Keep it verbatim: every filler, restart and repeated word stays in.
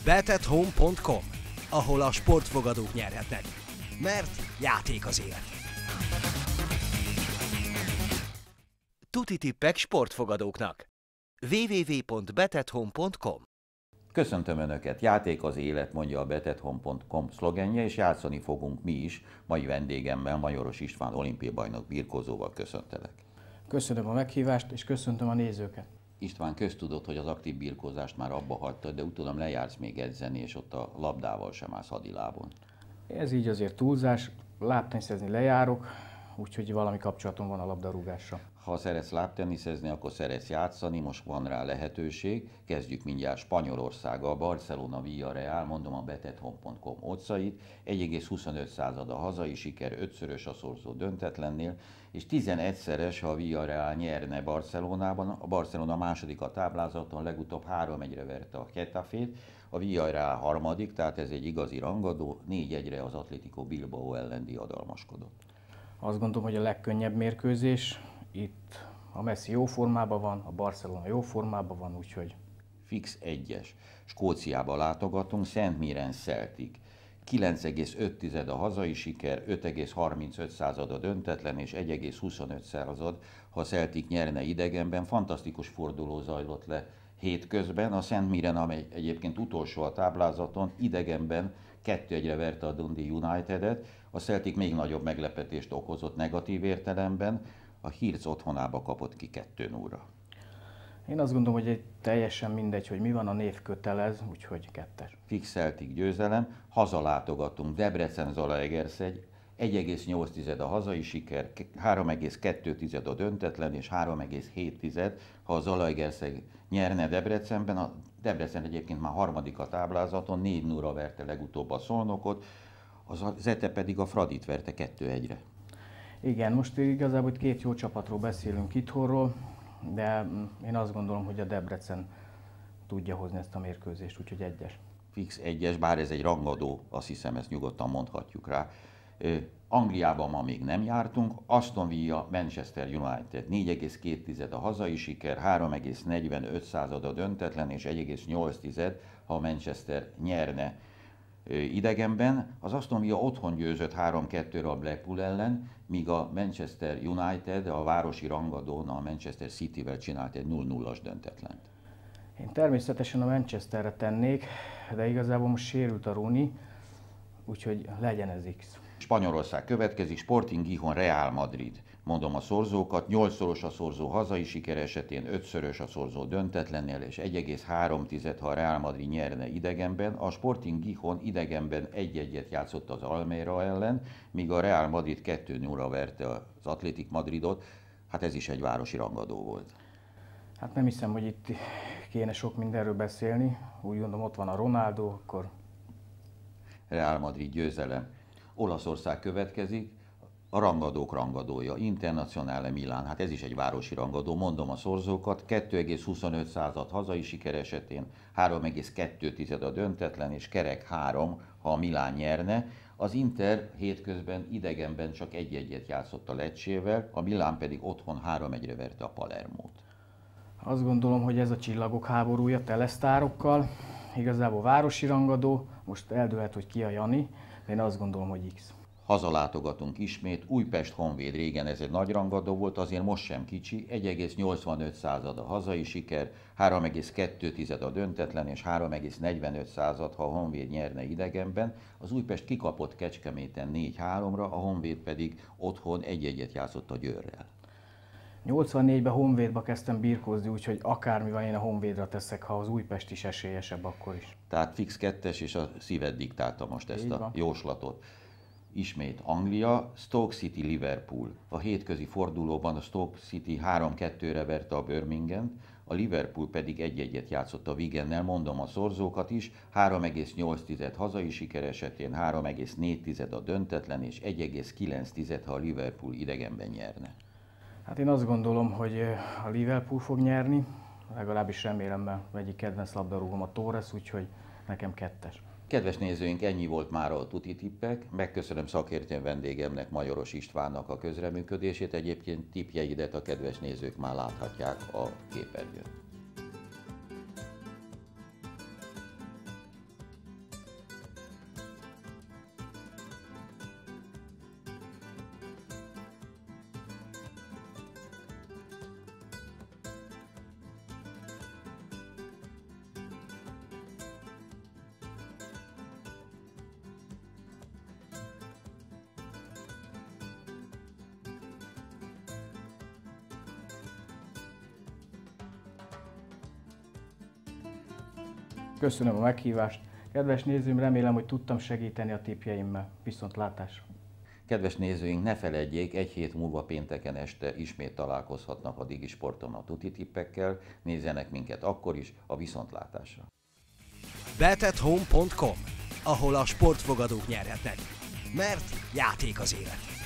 bet at home pont com, ahol a sportfogadók nyerhetnek. Mert játék az élet. Tuti tippek sportfogadóknak. double-u double-u double-u pont bet at home pont com. Köszöntöm Önöket! Játék az élet, mondja a bet at home pont com szlogenje, és játszani fogunk mi is. Mai vendégemmel, Majoros István olimpiai bajnok birkózóval köszöntelek. Köszönöm a meghívást, és köszöntöm a nézőket. István, köztudott, hogy az aktív birkózást már abba hagytad, de utódam lejársz még edzeni, és ott a labdával sem állsz hadilábon. Ez így azért túlzás, lábteniszezni lejárok, úgyhogy valami kapcsolatom van a labdarúgással. Ha szeretsz lábteniszezni, akkor szeretsz játszani, most van rá lehetőség. Kezdjük mindjárt Spanyolországgal, Barcelona Villarreal, mondom a bet at home pont com oddsait, egy egész huszonöt század a hazai siker, ötszörös a szorzó döntetlennél, és tizenegyszeres, ha a Villarreal nyerne Barcelonában. A Barcelona második a táblázaton, legutóbb három egyre verte a Getafét, a Villarreal harmadik, tehát ez egy igazi rangadó, négy egyre az Atletico Bilbao ellen diadalmaskodott. Azt gondolom, hogy a legkönnyebb mérkőzés. Itt a Messi jó formában van, a Barcelona jó formában van, úgyhogy... Fix egyes. Skóciába látogatunk, Szent Mirren Celtic. kilenc egész öt a hazai siker, öt egész harmincöt század a döntetlen, és egy egész huszonöt század, ha a Celtic nyerne idegenben. Fantasztikus forduló zajlott le hétközben. A Szent Mirren, amely egyébként utolsó a táblázaton, idegenben kettő egyre verte a Dundee Unitedet. A Celtic még nagyobb meglepetést okozott negatív értelemben. A Hirc otthonába kapott ki kettő nullra. Én azt gondolom, hogy egy teljesen mindegy, hogy mi van, a név kötelez, úgyhogy kettes. Fix Celtic győzelem, hazalátogatunk Debrecen Zalaegerszeg, egy egész nyolc a hazai siker, három egész kettő a döntetlen, és három egész hét ha a Zalaegerszeg nyerne Debrecenben. A Debrecen egyébként már harmadik a táblázaton, négy nullra verte legutóbb a Szolnokot, az Zete pedig a Fradit verte kettő egyre. Igen, most igazából két jó csapatról beszélünk itthonról, de én azt gondolom, hogy a Debrecen tudja hozni ezt a mérkőzést, úgyhogy egyes. Fix egyes, bár ez egy rangadó, azt hiszem, ezt nyugodtan mondhatjuk rá. Angliában ma még nem jártunk, Aston Villa Manchester United, négy egész két a hazai siker, három egész negyvenöt század a döntetlen, és egy egész nyolc ha a Manchester nyerne idegenben. Az Aston Villa otthon győzött három kettőre a Blackpool ellen, míg a Manchester United a városi rangadón a Manchester Cityvel csinált egy nulla nulla döntetlent. Én természetesen a Manchesterre tennék, de igazából most sérült a Rooney, úgyhogy legyen ez X. Spanyolország következik, Sporting Gijón Real Madrid. Mondom a szorzókat, nyolcszoros a szorzó hazai siker esetén, ötszörös a szorzó döntetlennél, és egy egész három ha a Real Madrid nyerne idegenben. A Sporting Gijón idegenben egy egyet játszott az Almeida ellen, míg a Real Madrid kettő nullra verte az Athletic Madridot. Hát ez is egy városi rangadó volt. Hát nem hiszem, hogy itt kéne sok mindenről beszélni. Úgy gondolom, ott van a Ronaldo, akkor... Real Madrid győzelem. Olaszország következik, a rangadók rangadója, Internazionale Milán, hát ez is egy városi rangadó, mondom a szorzókat, kettő egész huszonöt század hazai siker esetén, három egész kettő a döntetlen, és kerek három, ha a Milán nyerne. Az Inter hétközben idegenben csak egy egyet játszott a Leccevel, a Milán pedig otthon három egyre verte a Palermót. Azt gondolom, hogy ez a csillagok háborúja telesztárokkal, igazából városi rangadó, most eldőlhet, hogy ki a Jani, de én azt gondolom, hogy X. Hazalátogatunk ismét, Újpest Honvéd, régen ez egy nagy rangadó volt, azért most sem kicsi, egy egész nyolcvanöt század a hazai siker, három egész kettő a döntetlen, és három egész negyvenöt ha a Honvéd nyerne idegenben. Az Újpest kikapott Kecskeméten négy háromra, a Honvéd pedig otthon egy egyet játszott a Győrrel. nyolcvannégyben Honvédba kezdtem birkózni, úgyhogy akármi van, én a Honvédra teszek, ha az Újpest is esélyesebb, akkor is. Tehát fix kettes, és a szíved diktálta most ezt Így a van. jóslatot. Ismét Anglia, Stoke City Liverpool. A hétközi fordulóban a Stoke City három kettőre verte a Birmingham, a Liverpool pedig egy egyet játszott a Wigennel, mondom a szorzókat is, három egész nyolc hazai siker esetén, három egész négy a döntetlen, és egy egész kilenc ha a Liverpool idegenben nyerne. Hát én azt gondolom, hogy a Liverpool fog nyerni, legalábbis remélem, mert egyik kedvenc labdarúgom a Torres, úgyhogy nekem kettes. Kedves nézőink, ennyi volt már a tuti tippek. Megköszönöm szakértő vendégemnek, Majoros Istvánnak a közreműködését. Egyébként tippjeidet a kedves nézők már láthatják a képernyőn. Köszönöm a meghívást. Kedves nézőim, remélem, hogy tudtam segíteni a tippjeimmel. Viszontlátásra! Kedves nézőink, ne feledjék, egy hét múlva pénteken este ismét találkozhatnak a Digisporton a tuti tippekkel. Nézzenek minket akkor is, a viszontlátásra! bet at home pont com, ahol a sportfogadók nyerhetnek. Mert játék az élet.